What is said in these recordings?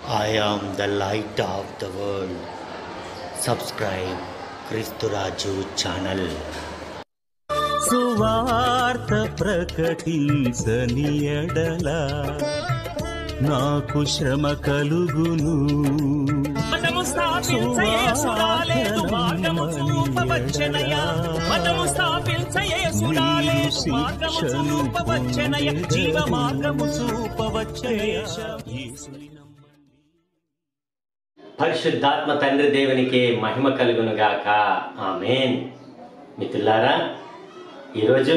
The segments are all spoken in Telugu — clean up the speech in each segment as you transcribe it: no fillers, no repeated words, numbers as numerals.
I am the light of the world. Subscribe Kristuraju channel. సువార్త ప్రకటించని ఎడల నాకు శ్రమ కలుగును. మనము స్థాపించయేసురాలేదు మార్గము చూపవచ్చెనయ్యా. మనము స్థాపించయేసురాలేదు మార్గము చూపవచ్చెనయ్యా. జీవ మార్గము చూపవచ్చెనయ్యా. పరిశుద్ధాత్మ తండ్రి దేవునికి మహిమ కలుగును గాక. ఆమేన్. మిత్రులారా, ఈరోజు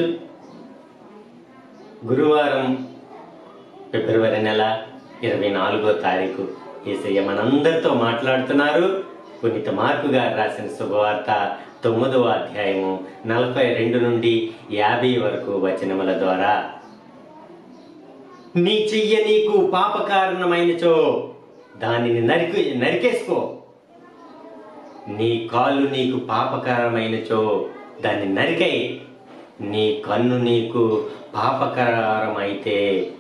గురువారం ఫిబ్రవరి నెల 24వ తారీఖు యేసయ్య మనందరితో మాట్లాడుతున్నారు. పునీత మార్కు గారు రాసిన శుభవార్త 9వ అధ్యాయము 42 నుండి 50 వరకు వచనముల ద్వారా. నీ చెయ్య నీకు పాపకారణమైనచో దానిని నరికేసుకో. నీ కాలు నీకు పాపకారమైనచో దాన్ని నరికేయి. నీ కన్ను నీకు పాపకారమైతే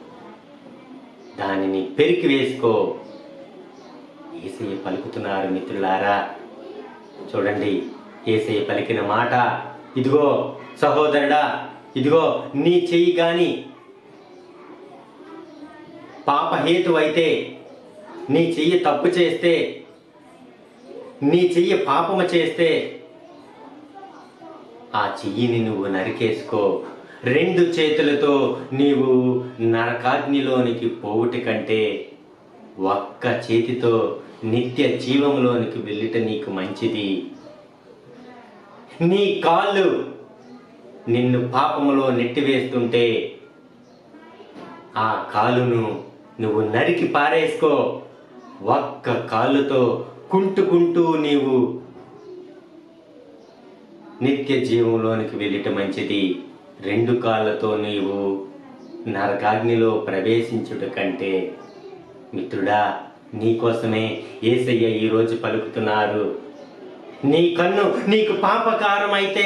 దానిని పెరికి వేసుకో. యేసయ్య పలుకుతున్నారు మిత్రులారా. చూడండి, యేసయ్య పలికిన మాట, ఇదిగో సహోదరుడా, ఇదిగో నీ చెయ్యి గాని పాపహేతు అయితే, నీ చెయ్యి తప్పు చేస్తే, నీ చెయ్యి పాపము చేస్తే ఆ చెయ్యిని నువ్వు నరికేసుకో. 2 చేతులతో నీవు నరకాగ్నిలోనికి పోవుట కంటే ఒక్క చేతితో నిత్య జీవంలోనికి వెళ్ళుట నీకు మంచిది. నీ కాళ్ళు నిన్ను పాపములో నెట్టివేస్తుంటే ఆ కాలును నువ్వు నరికి పారేసుకో. ఒక్క కాళ్ళతో కుంటుకుంటూ నీవు నిత్య జీవంలోనికి వెళ్ళట మంచిది. 2 కాళ్ళతో నీవు నరకాగ్నిలో ప్రవేశించుట కంటే. మిత్రుడా, నీకోసమే యేసయ్య ఈరోజు పలుకుతున్నారు. నీ కన్ను నీకు పాపకారమైతే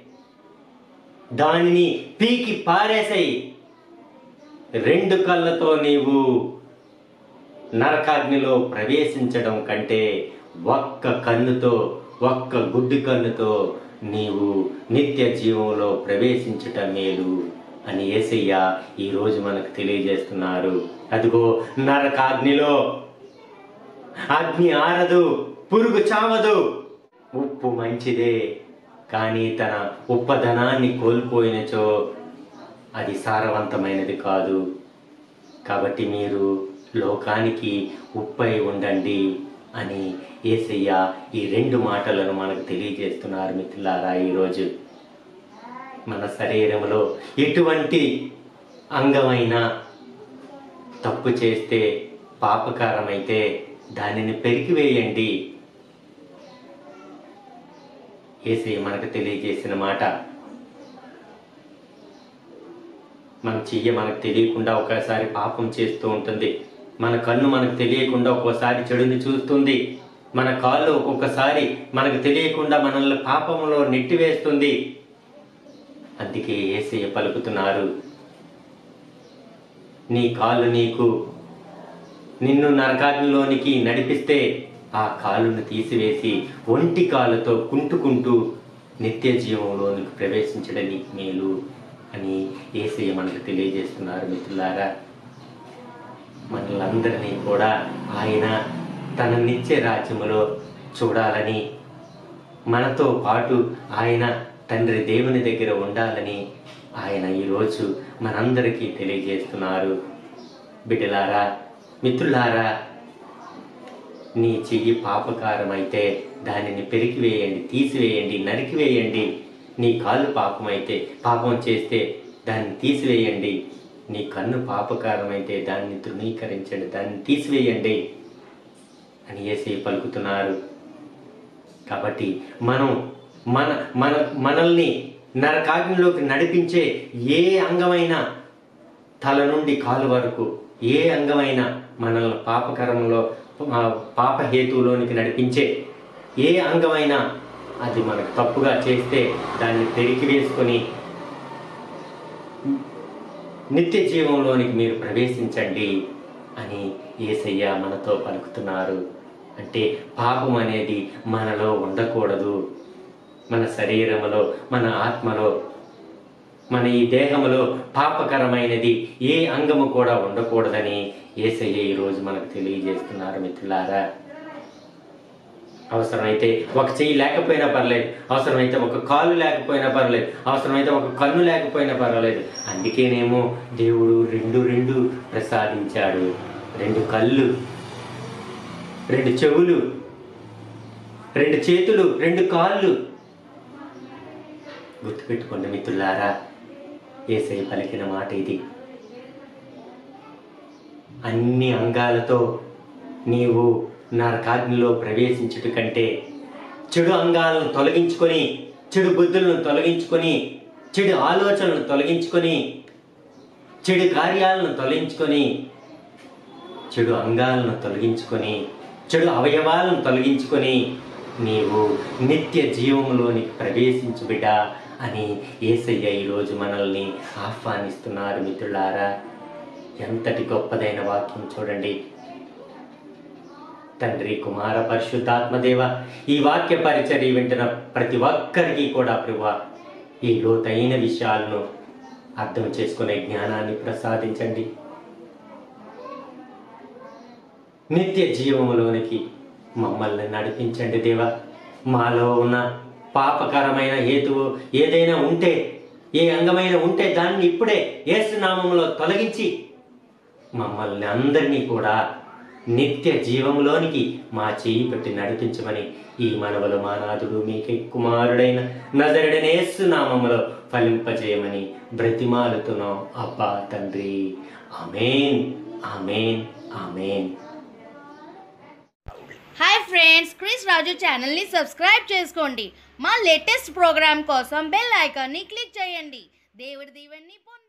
దానిని పీకి పారేసేయి. 2 కళ్ళతో నీవు నరకాగ్నిలో ప్రవేశించడం కంటే ఒక్క కన్నుతో, ఒక్క గుడ్డి కన్నుతో నీవు నిత్య జీవంలో ప్రవేశించుట మేలు అని యేసయ్య ఈరోజు మనకు తెలియజేస్తున్నారు. అదిగో నరకాగ్నిలో అగ్ని ఆరదు, పురుగు చావదు. ఉప్పు మంచిదే, కానీ తన ఉప్పదనాన్ని కోల్పోయినచో అది సారవంతమైనది కాదు. కాబట్టి మీరు లోకానికి ఉప్పై ఉండండి అని యేసయ్య ఈ 2 మాటలను మనకు తెలియజేస్తున్నారు. మిత్రులారా, ఈరోజు మన శరీరంలో ఎటువంటి అంగమైనా తప్పు చేస్తే, పాపకారమైతే దానిని పెరికివేయండి. యేసయ్య మనకు తెలియజేసిన మాట. మన చెయ్యి మనకు తెలియకుండా ఒకసారి పాపం చేస్తూ ఉంటుంది. మన కన్ను మనకు తెలియకుండా ఒక్కోసారి చెడుని చూస్తుంది. మన కాళ్ళు ఒక్కొక్కసారి మనకు తెలియకుండా మనల్ని పాపంలో నెట్టివేస్తుంది. అందుకే యేసయ్య పలుకుతున్నారు, నీ కాళ్ళు నిన్ను నరకాగ్నిలోనికి నడిపిస్తే ఆ కాలును తీసివేసి ఒంటి కాళ్ళతో కుంటుకుంటూ నిత్య జీవంలోనికి ప్రవేశించడం నీకు మేలు అని యేసయ్య మనకు తెలియజేస్తున్నారు. మిత్రులారా, మనలందరినీ కూడా ఆయన తన నిత్య రాజ్యములో చూడాలని, మనతో పాటు ఆయన తండ్రి దేవుని దగ్గర ఉండాలని ఆయన ఈరోజు మనందరికీ తెలియజేస్తున్నారు. బిడ్డలారా, మిత్రులారా, నీ చెయ్యి పాపకారమైతే దానిని పెరికివేయండి, తీసివేయండి, నరికివేయండి. నీ కాళ్ళు పాపం చేస్తే దాన్ని తీసివేయండి. నీ కన్ను పాపకారమైతే దాన్ని తృణీకరించండి, దాన్ని తీసివేయండి అని యేసయ్య పలుకుతున్నారు. కాబట్టి మనల్ని నరకాగ్నిలోకి నడిపించే ఏ అంగమైనా, తల నుండి కాలు వరకు ఏ అంగమైనా మనల్ని పాపహేతువులోనికి నడిపించే ఏ అంగమైనా అది మనకు తప్పుగా చేస్తే దాన్ని పెరికి వేసుకొని నిత్య జీవంలోనికి మీరు ప్రవేశించండి అని యేసయ్య మనతో పలుకుతున్నారు. అంటే పాపం అనేది మనలో ఉండకూడదు. మన శరీరములో, మన ఆత్మలో, మన ఈ దేహములో పాపకరమైనది ఏ అంగము కూడా ఉండకూడదని యేసయ్య ఈరోజు మనకు తెలియజేస్తున్నారు. మిత్రులారా, అవసరమైతే ఒక చెయ్యి లేకపోయినా పర్లేదు, అవసరమైతే ఒక కాలు లేకపోయినా పర్లేదు, అవసరమైతే ఒక కన్ను లేకపోయినా పర్వాలేదు. అందుకేనేమో దేవుడు రెండు ప్రసాదించాడు. 2 కళ్ళు, 2 చెవులు, 2 చేతులు, 2 కాళ్ళు. గుర్తుపెట్టుకోండి మిత్రులారా, యేసయ్య పలికిన మాట ఇది. అన్ని అంగాలతో నీవు నరకాగ్నిలో ప్రవేశించుట కంటే చెడు అంగాలను తొలగించుకొని, చెడు బుద్ధులను తొలగించుకొని, చెడు ఆలోచనలను తొలగించుకొని, చెడు కార్యాలను తొలగించుకొని, చెడు అంగాలను తొలగించుకొని, చెడు అవయవాలను తొలగించుకొని నీవు నిత్య జీవంలోనికి ప్రవేశించు బిడ్డ అని యేసయ్య ఈరోజు మనల్ని ఆహ్వానిస్తున్నారు. మిత్రులారా, ఎంతటి గొప్పదైన వాక్యం చూడండి. తండ్రి, కుమార, పరిశుద్ధాత్మదేవ, ఈ వాక్య పరిచర్య వింటున్న ప్రతి ఒక్కరికి కూడా ప్రభువా ఈ లోతైన విషయాలను అర్థం చేసుకునే జ్ఞానాన్ని ప్రసాదించండి. నిత్య జీవములోనికి మమ్మల్ని నడిపించండి దేవా. మాలో ఉన్న పాపకరమైన హేతువు ఏదైనా ఉంటే, ఏ అంగమైన ఉంటే దాన్ని ఇప్పుడే యేసు నామములో తొలగించి మమ్మల్ని అందరినీ కూడా నిత్య జీవంలోనికి మా చేయి పెట్టి నడిపించమని ఈ మనవలు మానాథుడు మీకే కుమారుడైన నజరుడైన యేసు నామములో ఫలింపజేయమని బ్రతిమాలుతున్నాం అబ్బా తండ్రి. Amen, amen, amen. Hi friends, Chris Raju ఛానల్ని సబ్స్క్రైబ్ చేసుకోండి. మా లేటెస్ట్ ప్రోగ్రామ్ కోసం బెల్ ఐకాన్ని క్లిక్ చేయండి. దేవుడి దీవెన్ని పొందండి.